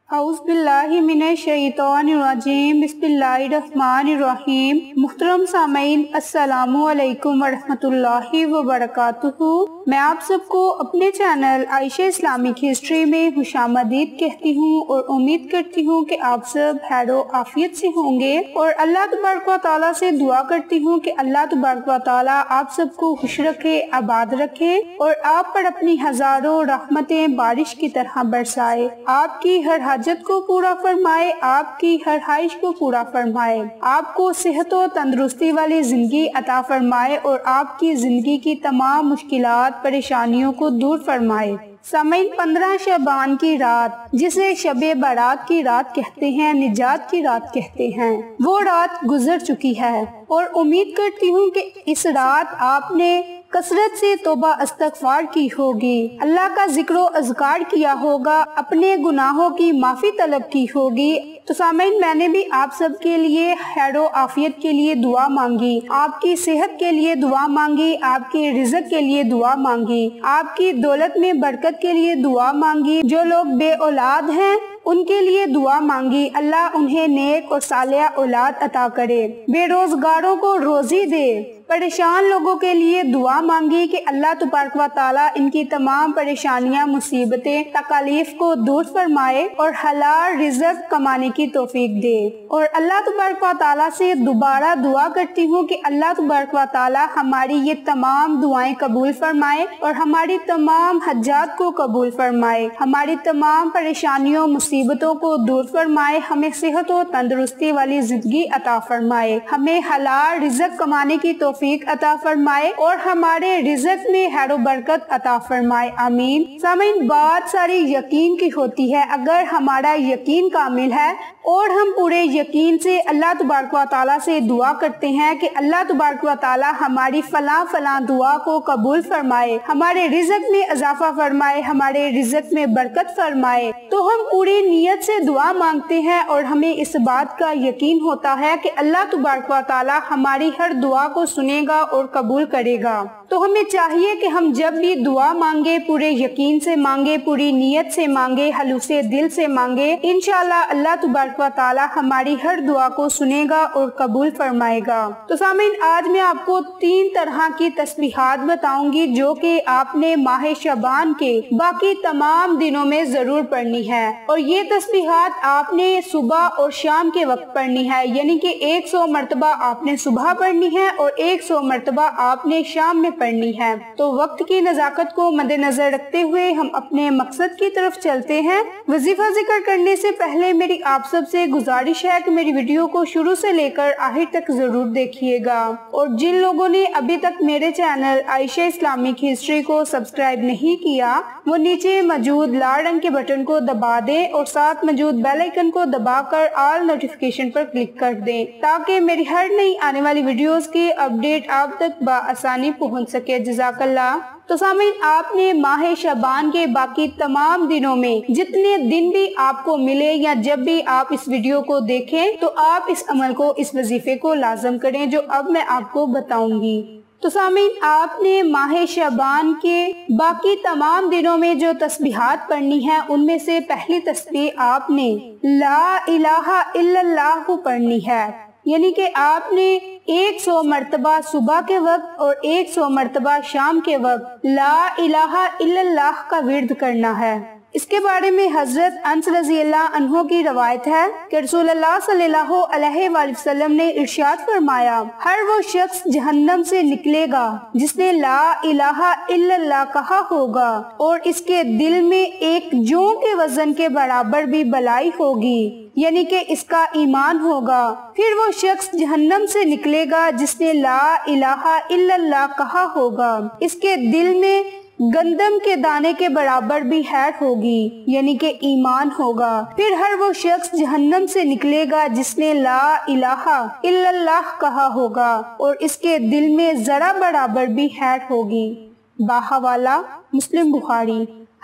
اعوذ باللہ من الشیطان الرجیم، بسم اللہ الرحمن الرحیم۔ محترم سامعین، السلام علیکم ورحمۃ اللہ وبرکاتہ۔ میں آپ سب کو اپنے چینل عائشہ اسلامک ہسٹری میں خوش آمدید کہتی ہوں اور امید کرتی ہوں کہ آپ سب خیر و عافیت سے ہوں گے، اور اللہ تبارک و تعالیٰ سے دعا کرتی ہوں کہ اللہ تبارک و تعالیٰ آپ سب کو خوش رکھے، آباد رکھے اور آپ پر اپنی ہزاروں رحمتیں بارش کی طرح برسائے، آپ کی ہر حاجت کو پورا فرمائے، آپ کی ہر خواہش کو پورا فرمائے، آپ کو صحت و تندرستی والی زندگی عطا فرمائے اور آپ کی زندگی کی تمام مشکلات پریشانیوں کو دور فرمائے۔ سامعین، 15 شعبان کی رات، جسے شب برات کی رات کہتے ہیں، نجات کی رات کہتے ہیں، وہ رات گزر چکی ہے اور امید کرتی ہوں کہ اس رات آپ نے کثرت سے توبہ استغفار کی ہوگی، اللہ کا ذکر و اذکار کیا ہوگا، اپنے گناہوں کی معافی طلب کی ہوگی۔ تو سامعین، میں نے بھی آپ سب کے لیے خیر و عافیت کے لیے دعا مانگی، آپ کی صحت کے لیے دعا مانگی، آپ کے رزق کے لیے دعا مانگی، آپ کی دولت میں برکت کے لیے دعا مانگی، جو لوگ بے اولاد ہیں ان کے لیے دعا مانگی، اللہ انہیں نیک اور صالح اولاد عطا کرے، بے روزگاروں کو روزی دے، پریشان لوگوں کے لیے دعا مانگی کہ اللہ تبارک و تعالیٰ ان کی تمام پریشانیاں، مصیبتیں، تکالیف کو دور فرمائے اور حلال رزق کمانے کی توفیق دے۔ اور اللہ تبارک و تعالیٰ سے دوبارہ دعا کرتی ہوں کہ اللہ تبارک و تعالیٰ ہماری یہ تمام دعائیں قبول فرمائے اور ہماری تمام حاجات کو قبول فرمائے، ہماری تمام پریشانیوں، مصیبتوں کو دور فرمائے، ہمیں صحت و تندرستی والی زندگی عطا فرمائے، ہمیں حلال رزق کمانے کی توفیق عطا فرمائے اور ہمارے رزق میں خیر و برکت عطا فرمائے، آمین۔ سامعین، بات ساری یقین کی ہوتی ہے، اگر ہمارا یقین کامل ہے اور ہم پورے یقین سے اللہ تبارک و تعالیٰ سے دعا کرتے ہیں کہ اللہ تبارک و تعالیٰ ہماری فلاں دعا کو قبول فرمائے، ہمارے رزق میں اضافہ فرمائے، ہمارے رزق میں برکت فرمائے، تو ہم پوری نیت سے دعا مانگتے ہیں اور ہمیں اس بات کا یقین ہوتا ہے کہ اللہ تبارک و تعالیٰ ہماری ہر دعا کو سنے گا اور قبول کرے گا۔ تو ہمیں چاہیے کہ ہم جب بھی دعا مانگے پورے یقین سے مانگے، پوری نیت سے مانگے، خلوص دل سے مانگے، انشاءاللہ اللہ تبارک و تعالیٰ ہماری ہر دعا کو سنے گا اور قبول فرمائے گا۔ تو سامعین، آج میں آپ کو 3 طرح کی تسبیحات بتاؤں گی جو کہ آپ نے ماہ شعبان کے باقی تمام دنوں میں ضرور پڑھنی ہے، اور یہ تسبیحات آپ نے صبح اور شام کے وقت پڑھنی ہے، یعنی کہ 100 مرتبہ آپ نے صبح پڑھنی ہے اور 100 مرتبہ آپ نے شام میں پڑھنی ہے۔ تو وقت کی نزاکت کو مد نظر رکھتے ہوئے ہم اپنے مقصد کی طرف چلتے ہیں۔ وظیفہ ذکر کرنے سے پہلے میری آپ سب سے گزارش ہے کہ میری ویڈیو کو شروع سے لے کر آخر تک ضرور دیکھیے گا، اور جن لوگوں نے ابھی تک میرے چینل عائشہ اسلامک ہسٹری کو سبسکرائب نہیں کیا، وہ نیچے موجود لال رنگ کے بٹن کو دبا دیں اور ساتھ موجود بیل آئیکن کو دبا کر آل نوٹیفیکیشن پر کلک کر دیں تاکہ میری ہر نئی آنے والی ویڈیوز کی اپڈیٹ آپ تک بآسانی پہنچ سکے۔ جزاک اللہ۔ تو سامعین، آپ نے ماہ شعبان کے باقی تمام دنوں میں جتنے دن بھی آپ کو ملے یا جب بھی آپ اس ویڈیو کو دیکھیں تو آپ اس عمل کو، اس وظیفے کو لازم کریں جو اب میں آپ کو بتاؤں گی۔ تو سامعین، آپ نے ماہ شعبان کے باقی تمام دنوں میں جو تسبیحات پڑھنی ہے ان میں سے پہلی تسبیح آپ نے لا الہ الا اللہ پڑھنی ہے، یعنی کہ آپ نے 100 مرتبہ صبح کے وقت اور 100 مرتبہ شام کے وقت لا الہ الا اللہ کا ورد کرنا ہے۔ اس کے بارے میں حضرت انس رضی اللہ عنہ کی روایت ہے کہ رسول اللہ صلی اللہ علیہ وآلہ وسلم نے ارشاد فرمایا، ہر وہ شخص جہنم سے نکلے گا جس نے لا الہ الا اللہ کہا ہوگا اور اس کے دل میں ایک جوں کے وزن کے برابر بھی بلائی ہوگی، یعنی کہ اس کا ایمان ہوگا۔ پھر وہ شخص جہنم سے نکلے گا جس نے لا الہ الا اللہ کہا ہوگا، اس کے دل میں گندم کے دانے کے برابر بھی خیر ہوگی، یعنی کہ ایمان ہوگا۔ پھر ہر وہ شخص جہنم سے نکلے گا جس نے لا الہ الا اللہ کہا ہوگا اور اس کے دل میں ذرا برابر بھی خیر ہوگی۔ باحوالہ مسلم بخاری۔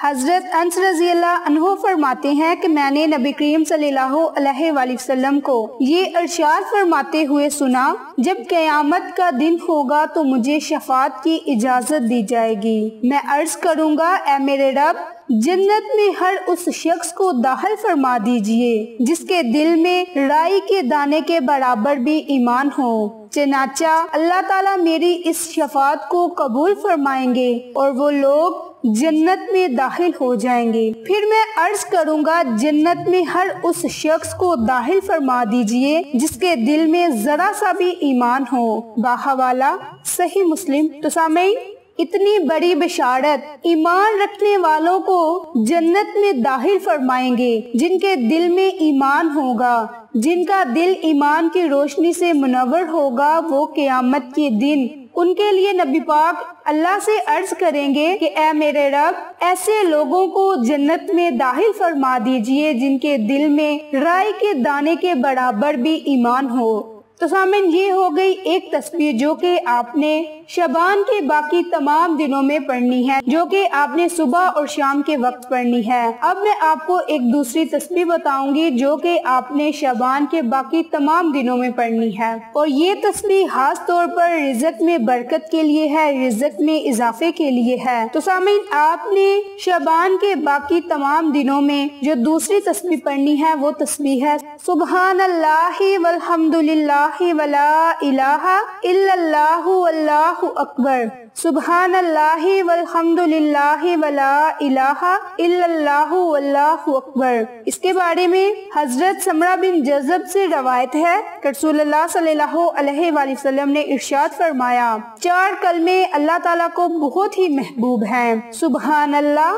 حضرت انس رضی اللہ عنہ فرماتے ہیں کہ میں نے نبی کریم صلی اللہ علیہ وآلہ وسلم کو یہ ارشاد فرماتے ہوئے سنا، جب قیامت کا دن ہوگا تو مجھے شفاعت کی اجازت دی جائے گی، میں عرض کروں گا اے میرے رب، جنت میں ہر اس شخص کو داخل فرما دیجئے جس کے دل میں رائی کے دانے کے برابر بھی ایمان ہو۔ چنانچہ اللہ تعالیٰ میری اس شفاعت کو قبول فرمائیں گے اور وہ لوگ جنت میں داخل ہو جائیں گے۔ پھر میں عرض کروں گا جنت میں ہر اس شخص کو داخل فرما دیجئے جس کے دل میں ذرا سا بھی ایمان ہو۔ باحوالہ صحیح مسلم۔ تو سامعین، اتنی بڑی بشارت ایمان رکھنے والوں کو جنت میں داخل فرمائیں گے جن کے دل میں ایمان ہوگا، جن کا دل ایمان کی روشنی سے منور ہوگا، وہ قیامت کے دن ان کے لیے نبی پاک اللہ سے عرض کریں گے کہ اے میرے رب، ایسے لوگوں کو جنت میں داخل فرما دیجئے جن کے دل میں رائی کے دانے کے برابر بھی ایمان ہو۔ تو سامن، یہ ہو گئی ایک تسبیح جو کہ آپ نے شعبان کے باقی تمام دنوں میں پڑھنی ہے، جو کہ آپ نے صبح اور شام کے وقت پڑھنی ہے۔ اب میں آپ کو ایک دوسری تسبیح بتاؤں گی جو کہ آپ نے شعبان کے باقی تمام دنوں میں پڑھنی ہے، اور یہ تسبیح خاص طور پر رزق میں برکت کے لیے ہے، رزق میں اضافے کے لیے ہے۔ تو سامعین، آپ نے شعبان کے باقی تمام دنوں میں جو دوسری تسبیح پڑھنی ہے وہ تسبیح ہے سبحان اللہ والحمد للہ ولا الہ الا اللہ واللہ اکبر، سبحان اللہ والحمد للہ ولا الہ الا اللہ واللہ اکبر۔ اس کے بارے میں حضرت سمرہ بن جذب سے روایت ہے کہ رسول اللہ صلی اللہ علیہ وآلہ وسلم نے ارشاد فرمایا، 4 کلمے اللہ تعالیٰ کو بہت ہی محبوب ہیں، سبحان اللہ،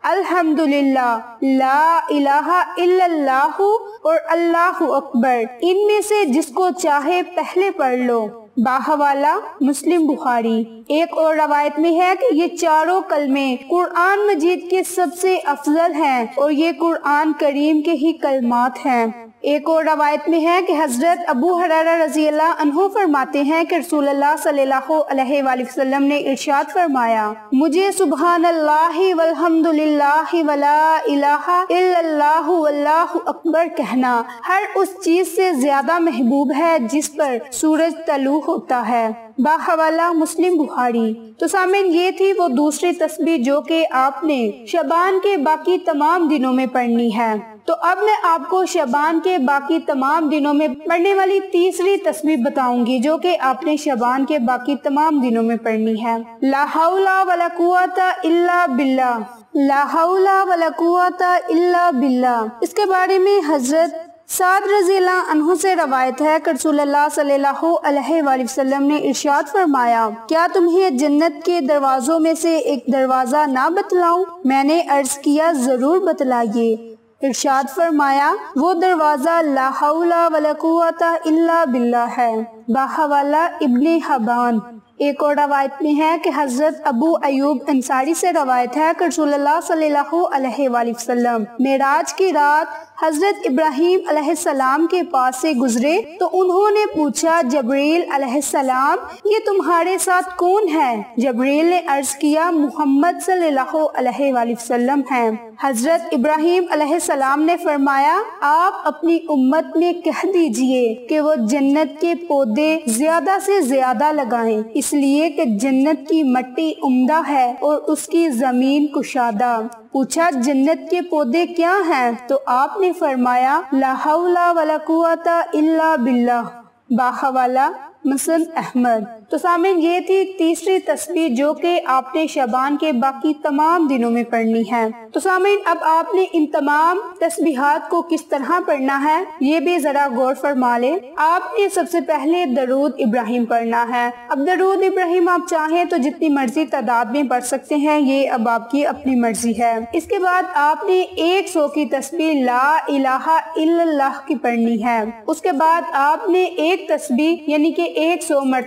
الحمدللہ، لا الہ الا اللہ اور اللہ اکبر۔ ان میں سے جس کو چاہے پہلے پڑھ لو۔ باحوالہ مسلم بخاری۔ ایک اور روایت میں ہے کہ یہ 4 کلمے قرآن مجید کے سب سے افضل ہیں اور یہ قرآن کریم کے ہی کلمات ہیں۔ ایک اور روایت میں ہے کہ حضرت ابو ہریرہ رضی اللہ عنہ فرماتے ہیں کہ رسول اللہ صلی اللہ علیہ وآلہ وسلم نے ارشاد فرمایا، مجھے سبحان اللہ والحمد للہ ولا الہ الا اللہ واللہ اکبر کہنا ہر اس چیز سے زیادہ محبوب ہے جس پر سورج طلوع ہوتا ہے۔ باحوالہ مسلم بخاری۔ تو سامعین، یہ تھی وہ دوسری تسبیح جو کہ آپ نے شعبان کے باقی تمام دنوں میں پڑھنی ہے۔ تو اب میں آپ کو شعبان کے باقی تمام دنوں میں پڑھنے والی تیسری تسبیح بتاؤں گی جو کہ آپ نے شعبان کے باقی تمام دنوں میں پڑھنی ہے۔ لا حول ولا قوت الا باللہ، لا حول ولا قوت الا باللہ۔ اس کے بارے میں حضرت سعد رضی اللہ عنہ سے روایت ہے کہ رسول اللہ صلی اللہ علیہ وآلہ وسلم نے ارشاد فرمایا، کیا تمہیں جنت کے دروازوں میں سے ایک دروازہ نہ بتلاؤں؟ میں نے عرض کیا، ضرور بتلائیے۔ ارشاد فرمایا، وہ دروازہ لا حول ولا قوت الا باللہ ہے۔ باحوالہ ابن حبان۔ ایک اور روایت میں ہے کہ حضرت ابو ایوب انصاری سے روایت ہے کہ رسول اللہ صلی اللہ علیہ وآلہ وسلم معراج کی رات حضرت ابراہیم علیہ السلام کے پاس سے گزرے تو انہوں نے پوچھا، جبریل علیہ السلام، یہ تمہارے ساتھ کون ہے؟ جبریل نے عرض کیا، محمد صلی اللہ علیہ وآلہ وسلم ہیں۔ حضرت ابراہیم علیہ السلام نے فرمایا، آپ اپنی امت میں کہہ دیجئے کہ وہ جنت کے پودے زیادہ سے زیادہ لگائیں، اس لیے کہ جنت کی مٹی عمدہ ہے اور اس کی زمین کشادہ۔ پوچھا، جنت کے پودے کیا ہیں؟ تو آپ نے فرمایا، لا حول ولا قوت الا باللہ۔ باحوالہ مسند احمد۔ تو سامعین، یہ تھی تیسری تسبیح جو کہ آپ نے شعبان کے باقی تمام دنوں میں پڑھنی ہے۔ تو سامعین، اب آپ نے ان تمام تسبیحات کو کس طرح پڑھنا ہے یہ بھی ذرا غور فرما لیں۔ آپ نے سب سے پہلے درود ابراہیم پڑھنا ہے۔ اب درود ابراہیم آپ چاہیں تو جتنی مرضی تعداد میں پڑھ سکتے ہیں، یہ اب آپ کی اپنی مرضی ہے۔ اس کے بعد آپ نے 100 کی تسبیح لا الہ الا اللہ کی پڑھنی ہے۔ اس کے بعد آپ نے ایک تسبیح یعنی کہ 100 مرتبہ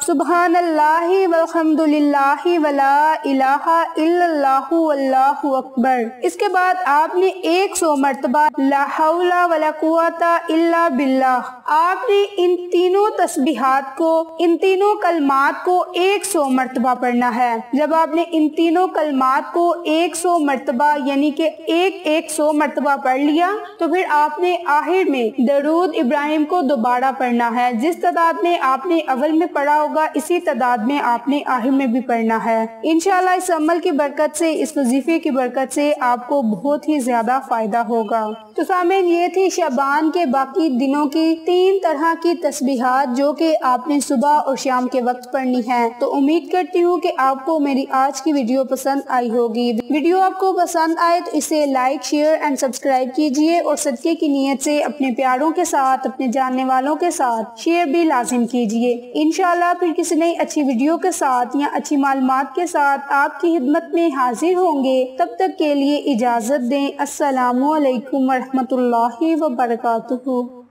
سبحان اللہ والحمدللہ ولا الہ الا اللہ واللہ اکبر۔ اس کے بعد آپ نے 100 مرتبہ لا حول ولا قوت الا باللہ، آپ نے ان تینوں تسبیحات کو، ان تینوں کلمات کو 100 مرتبہ پڑھنا ہے۔ جب آپ نے ان تینوں کلمات کو 100 مرتبہ یعنی کہ 100 مرتبہ پڑھ لیا تو پھر آپ نے آخر میں درود ابراہیم کو دوبارہ پڑھنا ہے۔ جس تعداد میں آپ نے اول میں پڑھا ہوگا اسی تعداد میں آپ نے آخر میں بھی پڑھنا ہے۔ انشاءاللہ اس عمل کی برکت سے، اس وظیفے کی برکت سے آپ کو بہت ہی زیادہ فائدہ ہوگا۔ تو سامعین، یہ تھی شعبان کے باقی دنوں کی 3 طرح کی تسبیحات جو کہ آپ نے صبح اور شام کے وقت پڑھنی ہے۔ تو امید کرتی ہوں کہ آپ کو میری آج کی ویڈیو پسند آئی ہوگی۔ ویڈیو آپ کو پسند آئے تو اسے لائک، شیئر اینڈ سبسکرائب کیجئے اور صدقے کی نیت سے اپنے پیاروں کے ساتھ، اپنے جاننے والوں کے ساتھ شیئر بھی لازم کیجئے۔ انشاءاللہ پھر کسی نئی اچھی ویڈیو کے ساتھ یا اچھی معلومات کے ساتھ آپ کی خدمت میں حاضر ہوں گے۔ تب تک کے لیے اجازت دیں۔ السلام علیکم ورحمۃ اللہ وبرکاتہ۔